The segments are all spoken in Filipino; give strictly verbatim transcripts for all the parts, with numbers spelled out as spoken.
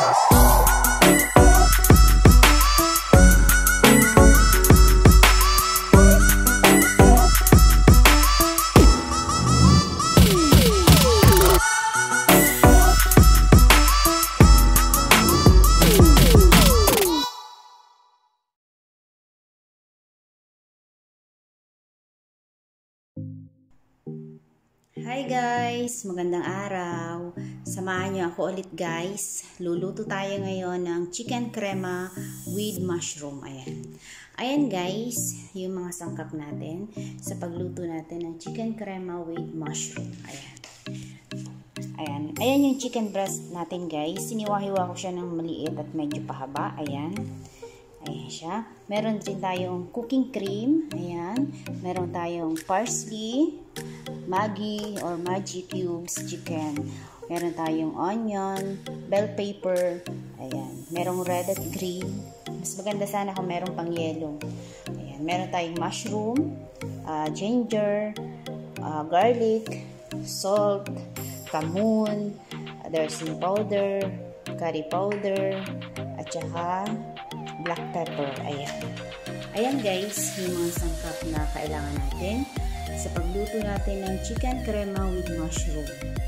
Hi guys! Magandang araw! Samahan niyo ako ulit guys. Luluto tayo ngayon ng chicken crema with mushroom. Ayan. Ayan guys, yung mga sangkap natin sa pagluto natin ng chicken crema with mushroom. Ayan. Ayan. Ayan yung chicken breast natin guys. Siniwahiwa ko siya ng maliit at medyo pahaba. Ayan. Ayan siya. Meron din tayong cooking cream. Ayan. Meron tayong parsley, Maggi or Maggi cubes chicken. Meron tayong onion, bell pepper. Ayan. Merong red at green. Mas maganda sana kung merong pang yellow. Ayan. Meron tayong mushroom, uh, ginger, uh, garlic, salt, kamun, darsim powder, curry powder, at saka black pepper. Ayan. Ayan guys, yung mga sangkap na kailangan natin sa pagluto natin ng chicken crema with mushroom.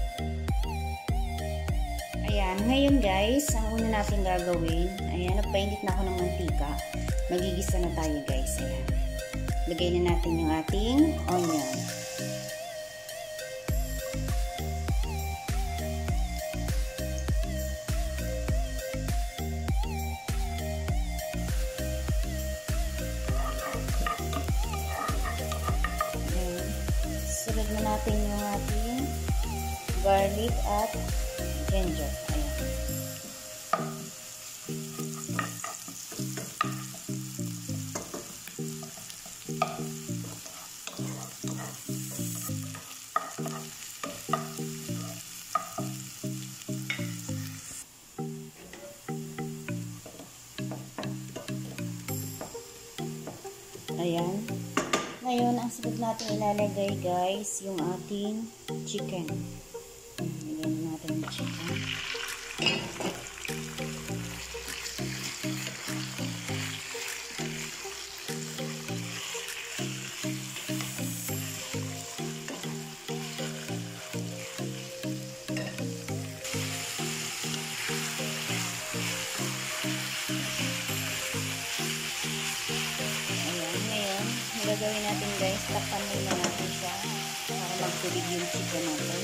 Ayan, ngayon guys, ang una natin gagawin, ayan, nagpainit na ako ng mantika. Magigisa na tayo guys. Ayan. Lagay na natin yung ating onion. Sunod na natin yung ating garlic at ginger. Ayan. Ayan. Ngayon, ang sunod natin ilalagay guys, yung ating chicken. Ilagay natin yung chicken. Gagawin natin guys, takpan muna natin siya para magtubig yung chicken natin.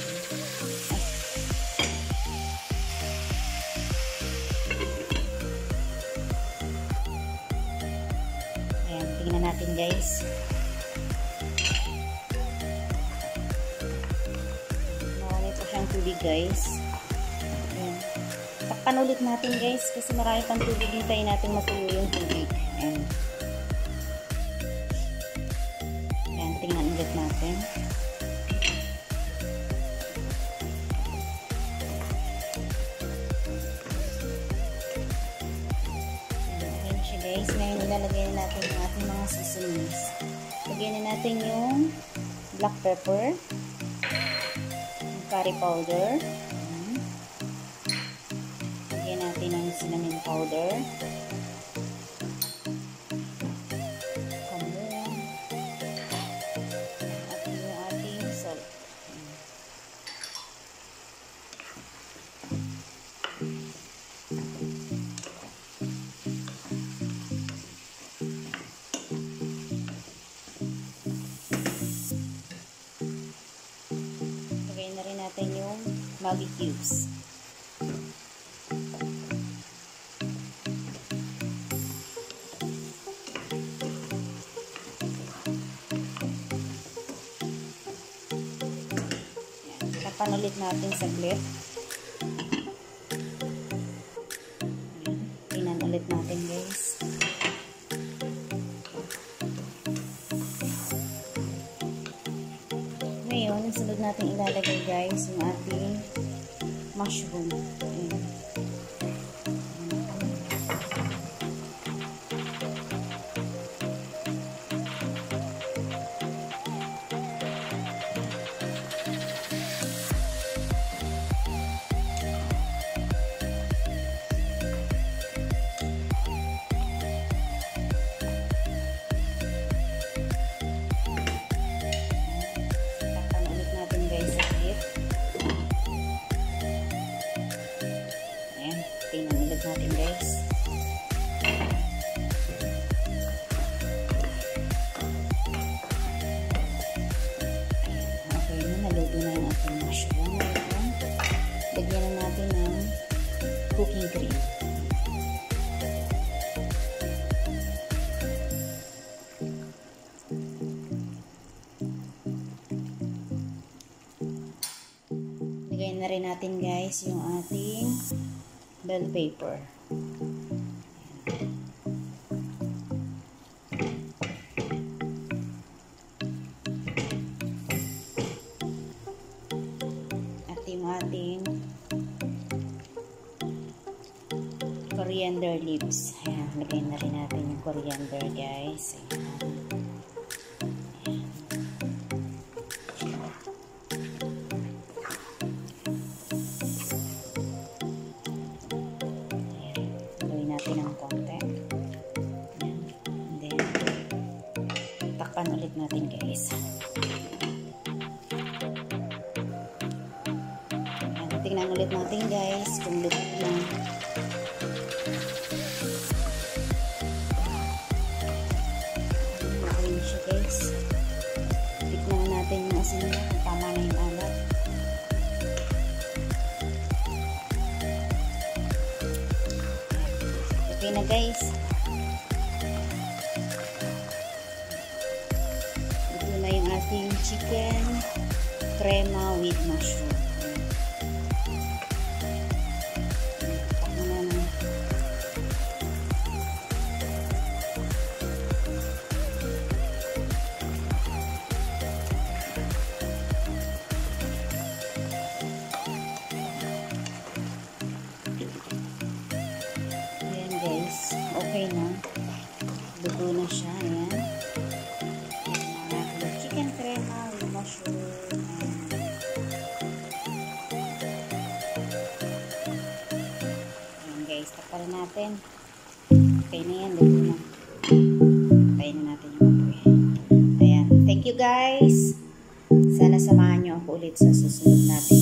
Ayan, tingnan natin guys. Marami pa siyang tubig guys. Ayan. Takpan ulit natin guys kasi marami pang tubig. Hintayin natin matuyo yung tubig. Ayan. Tingnan ulit natin. Ayan siya guys. Ngayon ilalagay na natin yung ating mga seasonings. Lagyan na natin yung black pepper, yung curry powder, lagyan natin ang cinnamon powder, natin yung Maggi cubes. Tapan ulit natin saglit. Tingnan ulit natin guys. Ngayon, sunod natin ilalagay guys yung ating mushroom. Ayan. natin guys. Okay na, naluto na yung ating mushroom. Lagyan na natin ng cooking cream. Lagyan na rin natin guys yung ating bell pepper. At yung ating coriander leaves. Ayan, lagyan na rin natin yung coriander guys. Ayan. Natin ng konti. Ayan. And then, takpan ulit natin guys. Ayan, tingnan ulit natin guys kung luto na. Okay na siya guys. Tignan natin yung asin niya. Tama na yung alat. Okay na guys. Ito na yung ating chicken crema with mushroom. Takpan na na. Guys, okay na. Luto na siya. Ayan. Ayan, chicken crema with mushroom. Ayan guys, takpan natin. Okay na yan. Luto na. Tayin na natin yung apoy. Ayan. Thank you guys. Sana samahan nyo ako ulit sa susunod natin